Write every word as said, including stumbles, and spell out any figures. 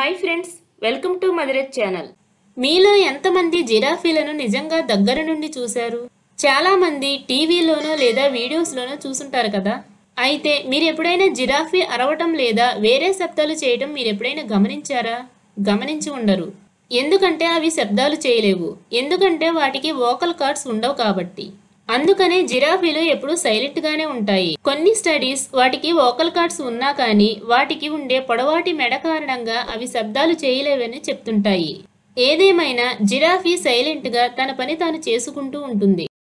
Hi friends, welcome to mother earth channel. మీలో ఎంతమంది జిరాఫీలను నిజంగా దగ్గర నుండి చూశారు? చాలా మంది టీవీలోనో లేదా వీడియోస్లోనో చూసుంటారు కదా. అయితే మీరు ఎప్పుడైనా జిరాఫీ అరవటం లేదా వేరే శబ్దాలు చేయటం మీరు ఎప్పుడైనా గమనించారా? గమనించి ఉండరు. ఎందుకంటే అవి శబ్దాలు చేయలేవు. ఎందుకంటే వాటికి వోకల్ కార్డ్స్ ఉండవు కాబట్టి. అందుకనే జిరాఫీలు ఎప్పుడూ సైలెంట్ గానే ఉంటాయి. కొన్ని స్టడీస్ వాటికి వోకల్ కార్డ్స్ ఉన్నా కానీ వాటికి ఉండే పొడవాటి మెడ కారణంగా అవి శబ్దాలు చేయలేవని చెప్తుంటాయి. ఏదేమైనా జిరాఫీ సైలెంట్ గా తన పని తాను చేసుకుంటూ ఉంటుంది.